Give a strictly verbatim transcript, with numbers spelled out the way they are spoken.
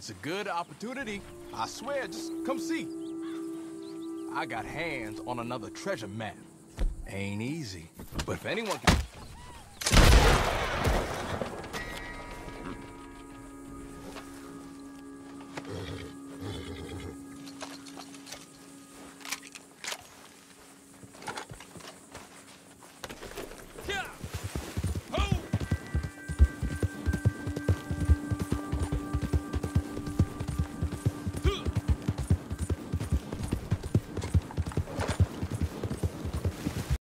It's a good opportunity. I swear, just come see. I got hands on another treasure map. Ain't easy, but if anyone can